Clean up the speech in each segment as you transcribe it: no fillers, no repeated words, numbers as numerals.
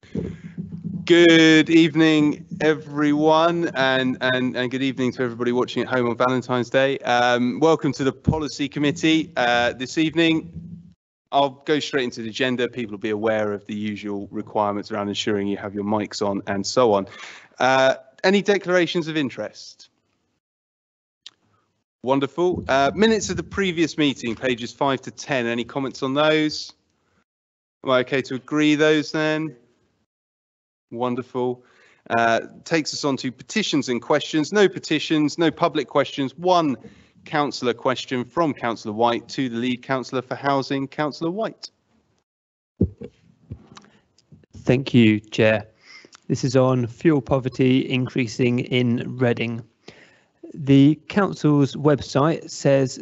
Good evening, everyone, and good evening to everybody watching at home on Valentine's Day. Welcome to the Policy Committee. This evening, I'll go straight into the agenda. People will be aware of the usual requirements around ensuring you have your mics on and so on. Any declarations of interest? Wonderful. Minutes of the previous meeting, pages 5 to 10. Any comments on those? Am I okay to agree those then? Wonderful. Takes us on to petitions and questions. No petitions, no public questions. One councillor question from Councillor White to the lead councillor for housing, Councillor White. Thank you, Chair. This is on fuel poverty increasing in Reading. The council's website says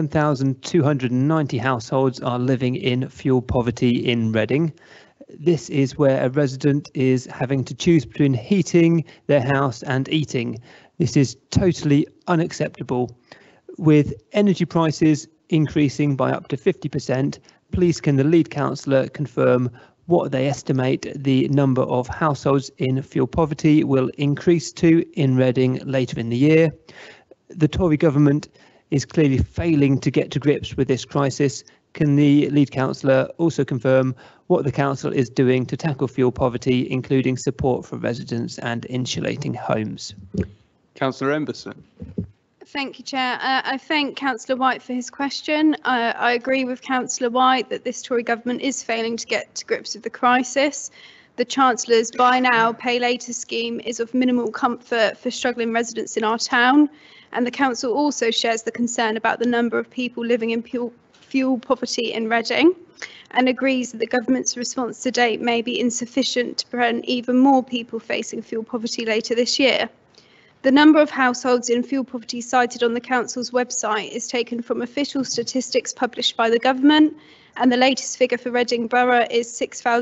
7,290 households are living in fuel poverty in Reading. This is where a resident is having to choose between heating their house and eating. This is totally unacceptable. With energy prices increasing by up to 50%, please can the lead councillor confirm what they estimate the number of households in fuel poverty will increase to in Reading later in the year? The Tory government is clearly failing to get to grips with this crisis. Can the lead councillor also confirm what the council is doing to tackle fuel poverty, including support for residents and insulating homes? Councillor Emberson. Thank you, Chair. I thank Councillor White for his question. I agree with Councillor White that this Tory government is failing to get to grips with the crisis. The Chancellor's Buy Now, Pay Later scheme is of minimal comfort for struggling residents in our town, and the Council also shares the concern about the number of people living in fuel poverty in Reading, and agrees that the government's response to date may be insufficient to prevent even more people facing fuel poverty later this year. The number of households in fuel poverty cited on the council's website is taken from official statistics published by the government, and the latest figure for Reading Borough is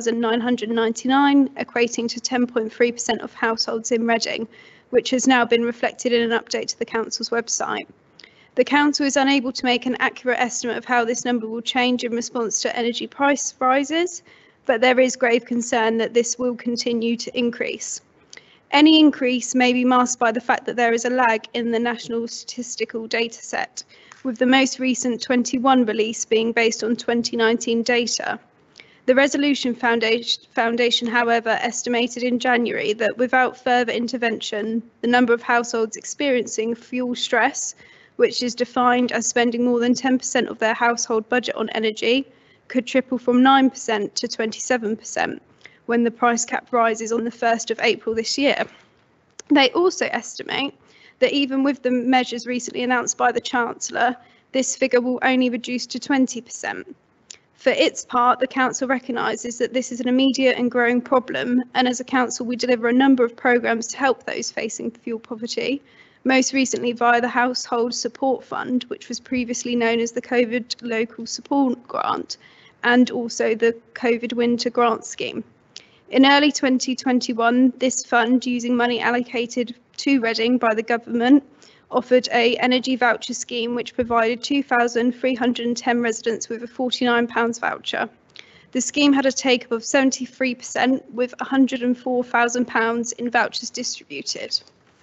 6,999, equating to 10.3% of households in Reading, which has now been reflected in an update to the council's website. The council is unable to make an accurate estimate of how this number will change in response to energy price rises, but there is grave concern that this will continue to increase. Any increase may be masked by the fact that there is a lag in the national statistical data set, with the most recent 21 release being based on 2019 data. The Resolution Foundation, however, estimated in January that without further intervention, the number of households experiencing fuel stress, which is defined as spending more than 10% of their household budget on energy, could triple from 9% to 27%. When the price cap rises on the 1st of April this year. They also estimate that even with the measures recently announced by the Chancellor, this figure will only reduce to 20%. For its part, the Council recognises that this is an immediate and growing problem, and as a Council we deliver a number of programmes to help those facing fuel poverty, most recently via the Household Support Fund, which was previously known as the COVID Local Support Grant, and also the COVID Winter Grant Scheme. In early 2021, this fund, using money allocated to Reading by the government, offered an energy voucher scheme which provided 2,310 residents with a £49 voucher. The scheme had a take-up of 73%, with £104,000 in vouchers distributed.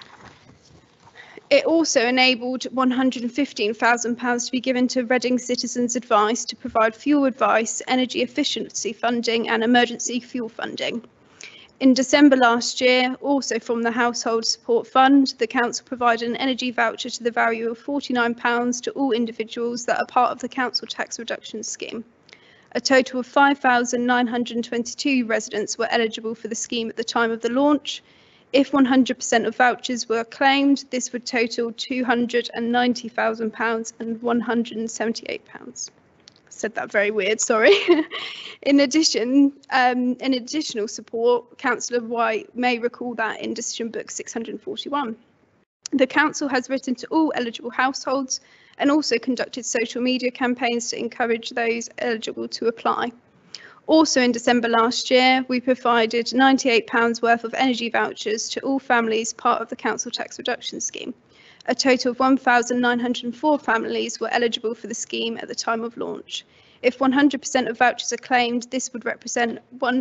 It also enabled £115,000 to be given to Reading Citizens Advice to provide fuel advice, energy efficiency funding and emergency fuel funding. In December last year, also from the Household Support Fund, the Council provided an energy voucher to the value of £49 to all individuals that are part of the Council Tax Reduction Scheme. A total of 5,922 residents were eligible for the scheme at the time of the launch. If 100% of vouchers were claimed, this would total £290,000 and £178. Said that very weird, sorry. In addition, in additional support, Councillor White may recall that in Decision Book 641. The Council has written to all eligible households and also conducted social media campaigns to encourage those eligible to apply. Also in December last year, we provided £98 worth of energy vouchers to all families part of the Council Tax Reduction Scheme. A total of 1,904 families were eligible for the scheme at the time of launch. If 100% of vouchers are claimed, this would represent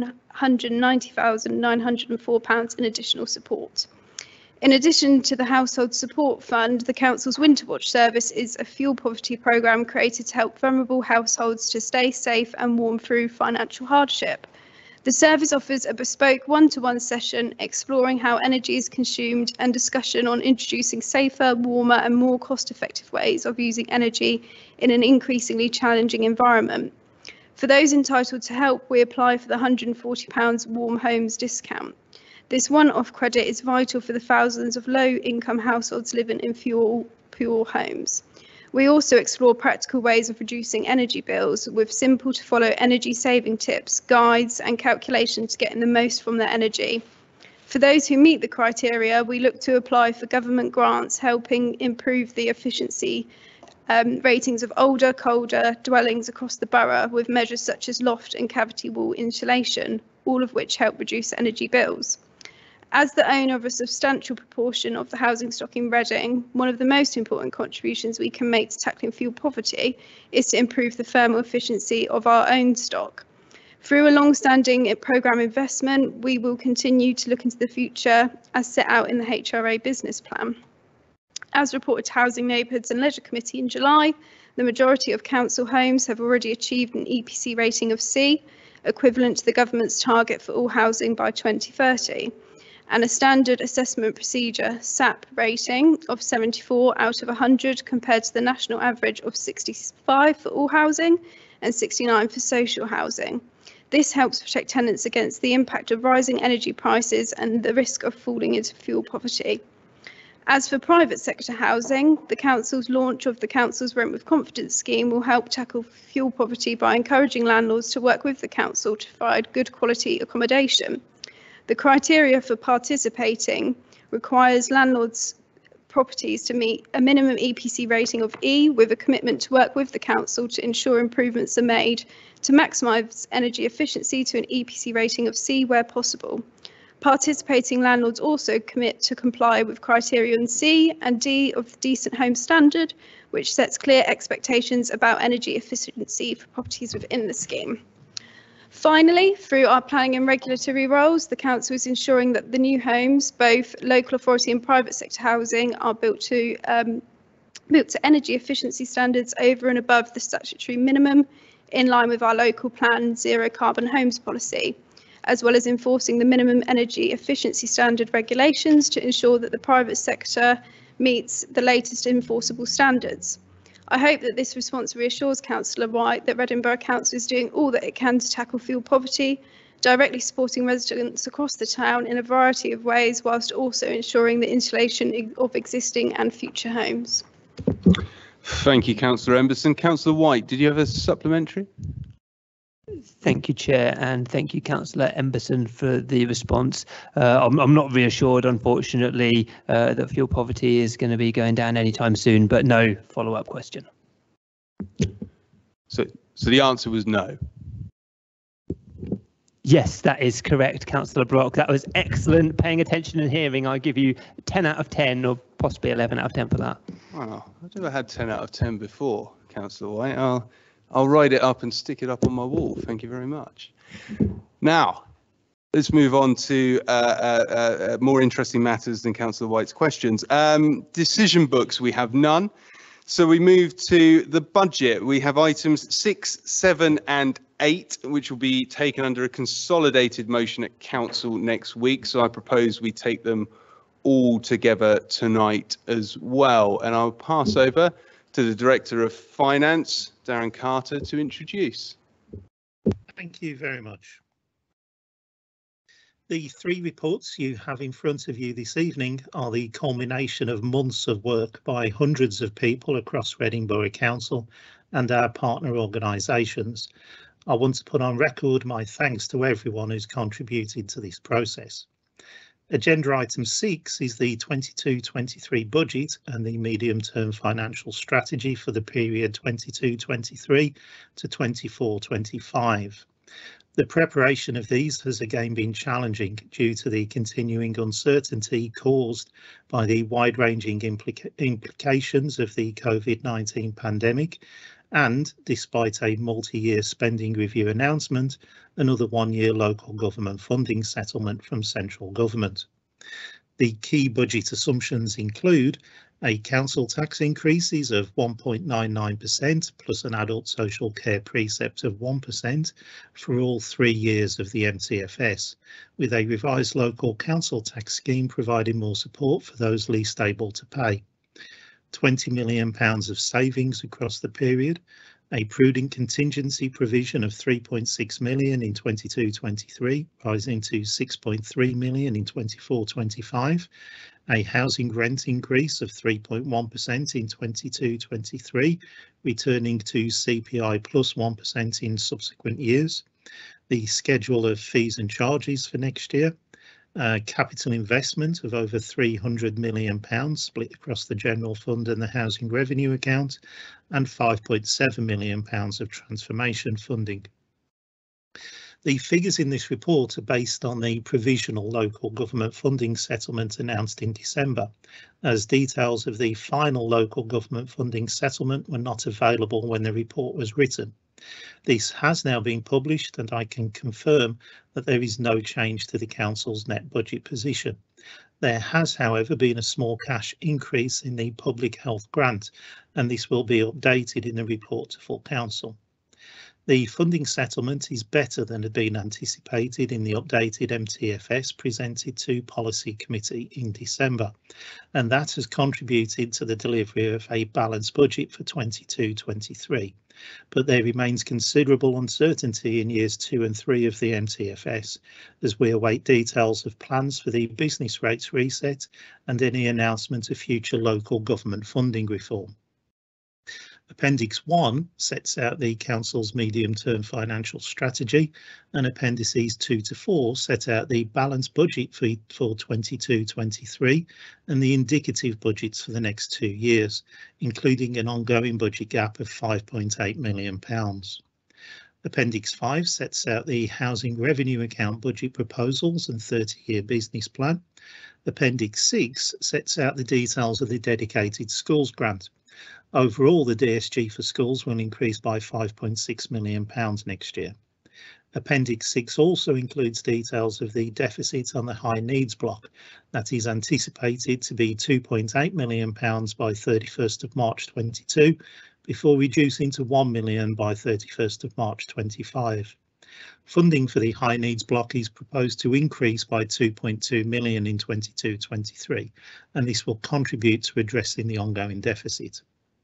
£190,904 in additional support. In addition to the Household Support Fund, the Council's Winter Watch service is a fuel poverty programme created to help vulnerable households to stay safe and warm through financial hardship. The service offers a bespoke one-to-one session exploring how energy is consumed and discussion on introducing safer, warmer and more cost-effective ways of using energy in an increasingly challenging environment. For those entitled to help, we apply for the £140 Warm Homes discount. This one-off credit is vital for the thousands of low-income households living in fuel-poor homes. We also explore practical ways of reducing energy bills with simple-to-follow energy-saving tips, guides and calculations to getting the most from their energy. For those who meet the criteria, we look to apply for government grants helping improve the efficiency ratings of older, colder dwellings across the borough with measures such as loft and cavity wall insulation, all of which help reduce energy bills. As the owner of a substantial proportion of the housing stock in Reading, one of the most important contributions we can make to tackling fuel poverty is to improve the thermal efficiency of our own stock. Through a long-standing programme investment, we will continue to look into the future as set out in the HRA business plan. As reported to Housing, Neighbourhoods and Leisure Committee in July, the majority of council homes have already achieved an EPC rating of C, equivalent to the government's target for all housing by 2030. And a standard assessment procedure SAP rating of 74 out of 100 compared to the national average of 65 for all housing and 69 for social housing. This helps protect tenants against the impact of rising energy prices and the risk of falling into fuel poverty. As for private sector housing, the Council's launch of the Council's Rent with Confidence scheme will help tackle fuel poverty by encouraging landlords to work with the Council to provide good quality accommodation. The criteria for participating requires landlords' properties to meet a minimum EPC rating of E with a commitment to work with the council to ensure improvements are made to maximise energy efficiency to an EPC rating of C where possible. Participating landlords also commit to comply with criterion C and D of the Decent Home Standard, which sets clear expectations about energy efficiency for properties within the scheme. Finally, through our planning and regulatory roles, the Council is ensuring that the new homes, both local authority and private sector housing, are built to energy efficiency standards over and above the statutory minimum, in line with our local plan zero carbon homes policy, as well as enforcing the minimum energy efficiency standard regulations to ensure that the private sector meets the latest enforceable standards. I hope that this response reassures Councillor White that Reading Borough Council is doing all that it can to tackle fuel poverty, directly supporting residents across the town in a variety of ways, whilst also ensuring the insulation of existing and future homes. Thank you, Councillor Emberson. Councillor White, did you have a supplementary? Thank you, Chair, and thank you, Councillor Emberson, for the response. I'm not reassured, unfortunately, that fuel poverty is going to be going down anytime soon, but no follow-up question. So the answer was no. Yes, that is correct, Councillor Brock. That was excellent. Paying attention and hearing, I give you 10 out of 10 or possibly 11 out of 10 for that. Wow, I've never had 10 out of 10 before, Councillor White. I'll write it up and stick it up on my wall. Thank you very much. Now, let's move on to more interesting matters than Councillor White's questions. Decision books, we have none. So we move to the budget. We have items 6, 7 and 8, which will be taken under a consolidated motion at Council next week. So I propose we take them all together tonight as well. And I'll pass over to the Director of Finance, Darren Carter, to introduce. Thank you very much. The three reports you have in front of you this evening are the culmination of months of work by hundreds of people across Reading Borough Council and our partner organisations. I want to put on record my thanks to everyone who's contributed to this process. Agenda item 6 is the 22-23 budget and the medium-term financial strategy for the period 22-23 to 24-25. The preparation of these has again been challenging due to the continuing uncertainty caused by the wide-ranging implications of the COVID-19 pandemic and, despite a multi-year spending review announcement, another one-year local government funding settlement from central government. The key budget assumptions include a council tax increases of 1.99% plus an adult social care precept of 1% for all 3 years of the MTFS, with a revised local council tax scheme providing more support for those least able to pay. £20 million of savings across the period, a prudent contingency provision of 3.6 million in 22-23, rising to 6.3 million in 24-25, a housing rent increase of 3.1% in 22-23, returning to CPI plus 1% in subsequent years, the schedule of fees and charges for next year, capital investment of over £300 million split across the general fund and the housing revenue account, and £5.7 million of transformation funding. The figures in this report are based on the provisional local government funding settlement announced in December, as details of the final local government funding settlement were not available when the report was written. This has now been published, and I can confirm that there is no change to the Council's net budget position. There has, however, been a small cash increase in the public health grant, and this will be updated in the report to full Council. The funding settlement is better than had been anticipated in the updated MTFS presented to Policy Committee in December, and that has contributed to the delivery of a balanced budget for 22-23. But there remains considerable uncertainty in years 2 and 3 of the MTFS, as we await details of plans for the business rates reset and any announcement of future local government funding reform. Appendix 1 sets out the Council's medium-term financial strategy, and Appendices 2 to 4 set out the balanced budget for 22-23 and the indicative budgets for the next 2 years, including an ongoing budget gap of £5.8 million. Appendix 5 sets out the housing revenue account budget proposals and 30-year business plan. Appendix 6 sets out the details of the dedicated schools grant. Overall, the DSG for schools will increase by £5.6 million next year. Appendix 6 also includes details of the deficit on the high needs block that is anticipated to be £2.8 million by 31st of March 22, before reducing to £1 million by 31st of March 25. Funding for the high needs block is proposed to increase by £2.2 million in 22-23, and this will contribute to addressing the ongoing deficit.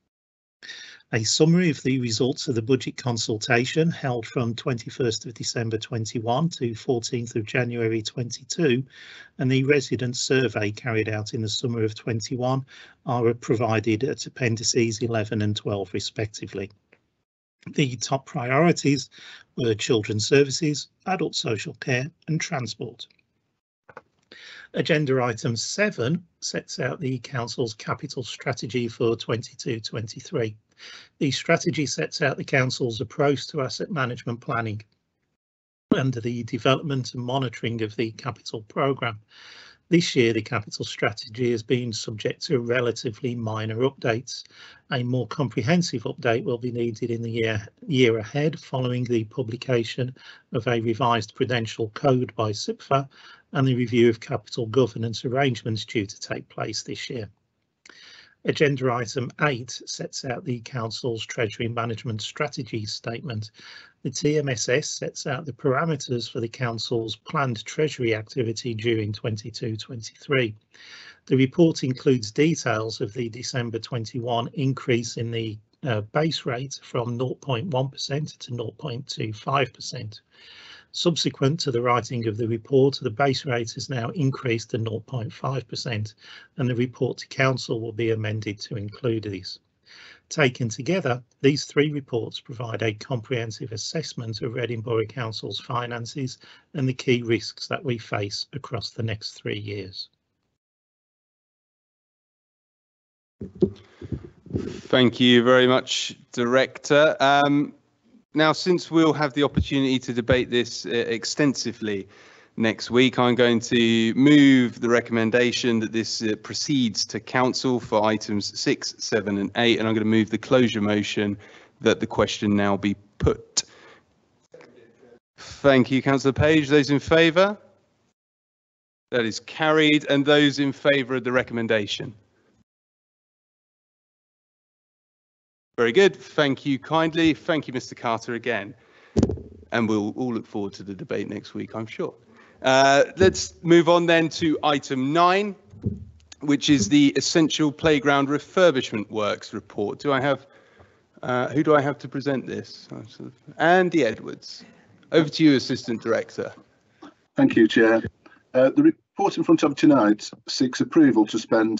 A summary of the results of the budget consultation held from 21st of December 21 to 14th of January 22 and the resident survey carried out in the summer of 21 are provided at Appendices 11 and 12 respectively. The top priorities were children's services, adult social care and transport. Agenda item 7 sets out the Council's capital strategy for 22-23. The strategy sets out the Council's approach to asset management planning and the development and monitoring of the capital programme. This year, the capital strategy has been subject to relatively minor updates. A more comprehensive update will be needed in the year ahead, following the publication of a revised prudential code by SIPFA and the review of capital governance arrangements due to take place this year. Agenda item 8 sets out the Council's Treasury Management Strategy Statement. The TMSS sets out the parameters for the Council's planned Treasury activity during 22-23. The report includes details of the December 21 increase in the base rate from 0.1% to 0.25%. Subsequent to the writing of the report, the base rate is now increased to 0.5%, and the report to Council will be amended to include this. Taken together, these 3 reports provide a comprehensive assessment of Reading Borough Council's finances and the key risks that we face across the next 3 years. Thank you very much, Director. Now, since we'll have the opportunity to debate this extensively next week, I'm going to move the recommendation that this proceeds to Council for items 6, 7 and 8, and I'm going to move the closure motion that the question now be put. Thank you, Councillor Page. Those in favour? That is carried. And those in favour of the recommendation? Very good. Thank you kindly. Thank you, Mr. Carter, again. And we'll all look forward to the debate next week, I'm sure. Let's move on then to item 9, which is the Essential Playground Refurbishment Works report. Do I have, who do I have to present this? Andy Edwards. Over to you, Assistant Director. Thank you, Chair. The report in front of tonight seeks approval to spend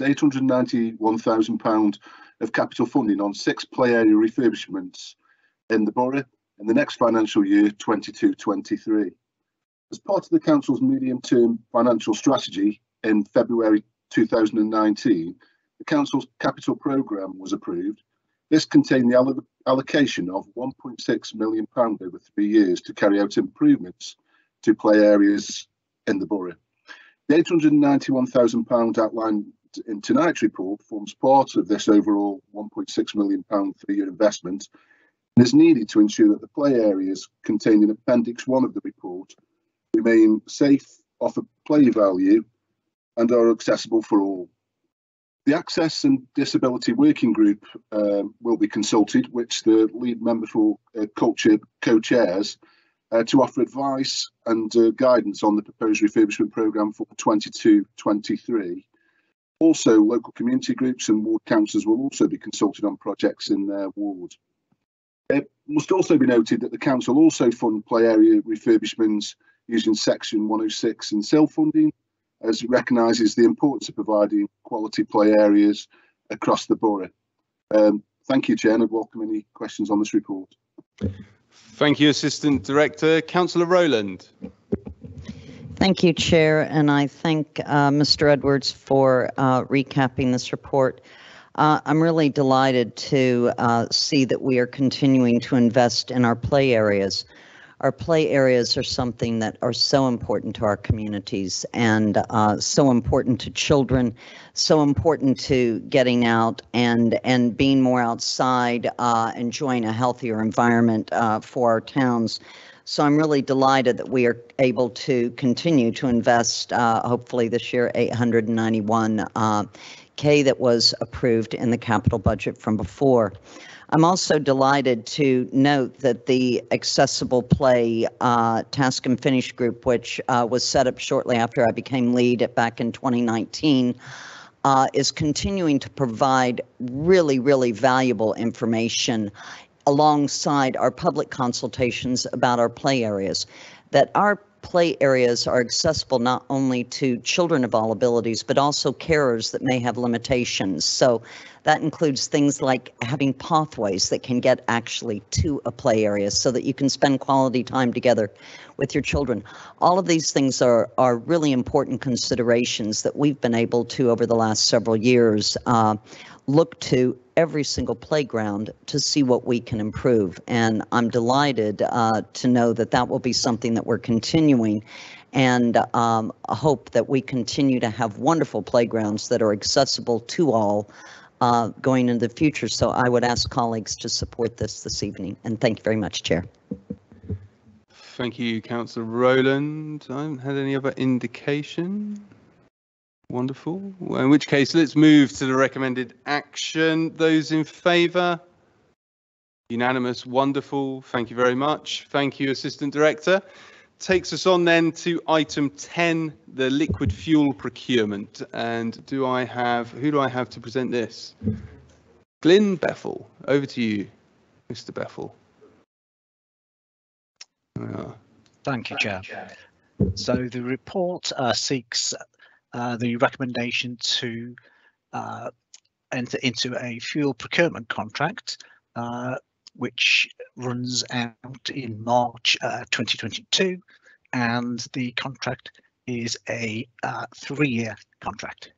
£891,000 of capital funding on 6 play area refurbishments in the Borough in the next financial year, 22-23. As part of the Council's medium-term financial strategy in February 2019, the Council's capital programme was approved. This contained the allocation of £1.6 million over 3 years to carry out improvements to play areas in the Borough. The £891,000 outlined in tonight's report forms part of this overall £1.6 million 3-year investment and is needed to ensure that the play areas contained in Appendix 1 of the report remain safe, offer play value and are accessible for all. The Access and Disability Working Group will be consulted, which the lead member for Culture co-chairs, to offer advice and guidance on the proposed refurbishment programme for 22-23. Also, local community groups and ward councillors will also be consulted on projects in their ward. It must also be noted that the council also fund play area refurbishments using Section 106 in SIL funding, as it recognises the importance of providing quality play areas across the borough. Thank you, Chair, and I'd welcome any questions on this report. Thank you, Assistant Director. Councillor Rowland. Thank you, Chair, and I thank Mr. Edwards for recapping this report. I'm really delighted to see that we are continuing to invest in our play areas. Our play areas are something that are so important to our communities and so important to children, so important to getting out and being more outside, enjoying a healthier environment for our towns. So I'm really delighted that we are able to continue to invest, hopefully this year, $891K that was approved in the capital budget from before. I'm also delighted to note that the Accessible Play Task and Finish Group, which was set up shortly after I became lead back in 2019, is continuing to provide really valuable information alongside our public consultations about our play areas, that our play areas are accessible not only to children of all abilities, but also carers that may have limitations. So that includes things like having pathways that can get actually to a play area so that you can spend quality time together with your children. All of these things are really important considerations that we've been able to, over the last several years, look to every single playground to see what we can improve. And I'm delighted to know that that will be something that we're continuing, and hope that we continue to have wonderful playgrounds that are accessible to all going into the future. So I would ask colleagues to support this evening. And thank you very much, Chair. Thank you, Councillor Rowland. I haven't had any other indication. Wonderful. Well, in which case, let's move to the recommended action. Those in favour? Unanimous. Wonderful. Thank you very much. Thank you, Assistant Director. Takes us on then to item 10, the liquid fuel procurement. And who do I have to present this? Glyn Bethel. Over to you, Mr. Bethel. Thank you, Chair. So the report seeks the recommendation to enter into a fuel procurement contract, which runs out in March 2022, and the contract is a 3-year contract.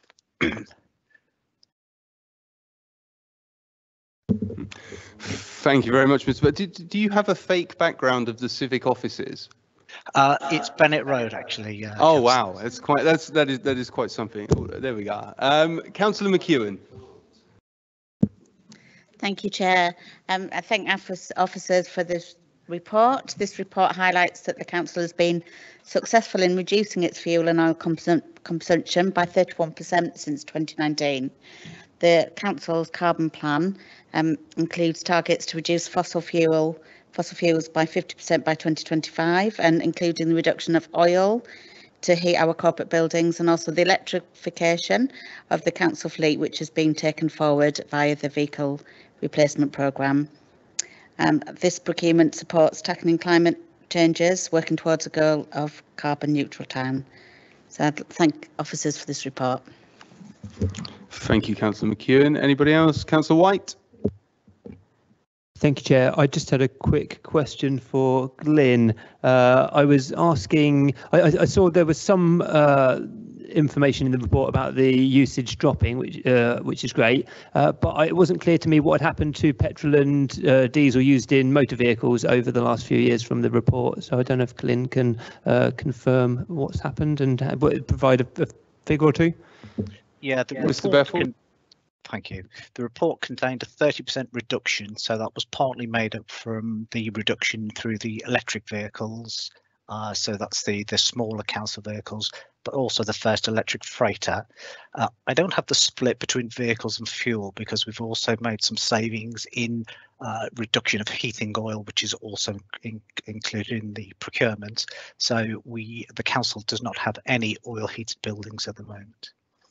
Thank you very much, Mr. But do you have a fake background of the civic offices? It's Bennett Road, actually. Oh wow, that is quite something. Oh, there we go. Councillor McEwen. Thank you, Chair. I thank officers for this report. This report highlights that the Council has been successful in reducing its fuel and oil consumption by 31% since 2019. The Council's carbon plan includes targets to reduce fossil fuels by 50% by 2025, and including the reduction of oil to heat our corporate buildings, and also the electrification of the council fleet, which has been taken forward via the vehicle replacement programme. This procurement supports tackling climate changes, working towards a goal of carbon neutral town. So I'd thank officers for this report. Thank you, Councillor McEwen. Anybody else? Councillor White? Thank you, Chair. I just had a quick question for Glyn. I was asking, I saw there was some information in the report about the usage dropping, which is great, but it wasn't clear to me what had happened to petrol and diesel used in motor vehicles over the last few years from the report. So I don't know if Glyn can confirm what's happened and provide a figure or two. Yeah, Mr. Bethel. Thank you. The report contained a 30% reduction, so that was partly made up from the reduction through the electric vehicles. So that's the smaller council vehicles, but also the first electric freighter. I don't have the split between vehicles and fuel because we've also made some savings in reduction of heating oil, which is also included in the procurement. So the council does not have any oil heated buildings at the moment.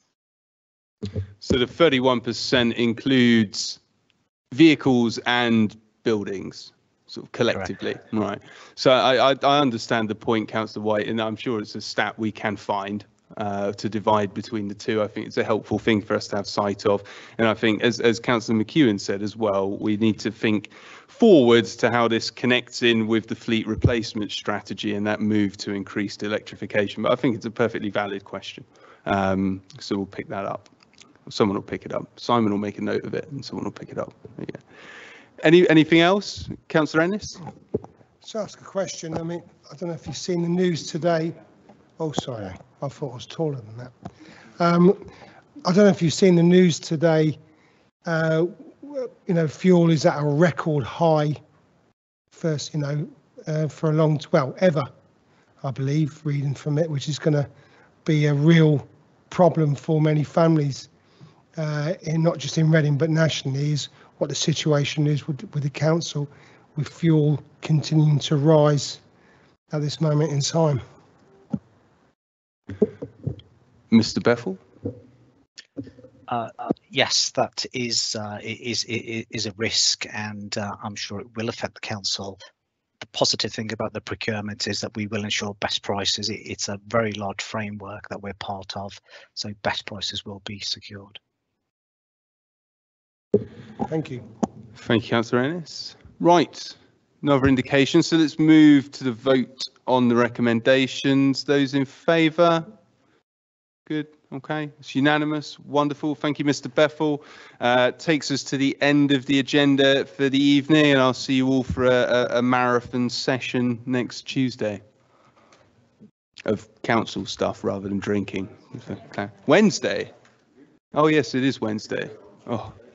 So the 31% includes vehicles and buildings, sort of collectively. Correct. Right. So I understand the point, Councillor White, and I'm sure it's a stat we can find to divide between the two. I think it's a helpful thing for us to have sight of. And I think, as Councillor McEwen said as well, we need to think forwards to how this connects in with the fleet replacement strategy and that move to increased electrification. But I think it's a perfectly valid question. So we'll pick that up. Someone will pick it up. Simon will make a note of it and someone will pick it up. Yeah. Anything else? Councillor Ennis? To ask a question, I mean, I don't know if you've seen the news today. Oh, sorry, I thought I was taller than that. I don't know if you've seen the news today. Fuel is at a record high first, for a long, ever, I believe, reading from it, which is going to be a real problem for many families, not just in Reading, but nationally, is what the situation is with the council, with fuel continuing to rise at this moment in time. Mr. Bethel? Yes, that is a risk, and I'm sure it will affect the council. The positive thing about the procurement is that we will ensure best prices. It's a very large framework that we're part of, so best prices will be secured. Thank you. Thank you, Councillor Ennis. Right, another indication. So let's move to the vote on the recommendations. Those in favour? Good. Okay, it's unanimous. Wonderful. Thank you, Mr. Bethel. Takes us to the end of the agenda for the evening, and I'll see you all for a marathon session next Tuesday of council stuff rather than drinking. Wednesday. Oh yes, it is Wednesday. Oh.